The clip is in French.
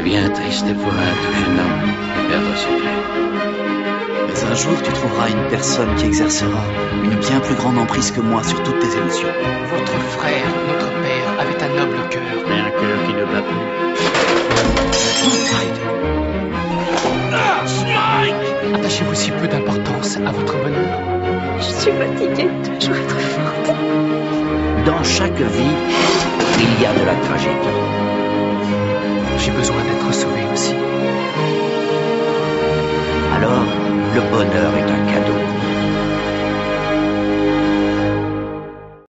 bien triste pour un tout jeune homme de perdre son père. Mais un jour, tu trouveras une personne qui exercera une bien plus grande emprise que moi sur toutes tes émotions. Votre frère, notre père, avait un noble cœur. Mais un cœur qui ne bat plus. Attachez-vous si peu d'importance à votre bonheur. Je suis fatiguée de toujours être forte. Dans chaque vie, il y a de la tragédie. J'ai besoin d'être sauvé.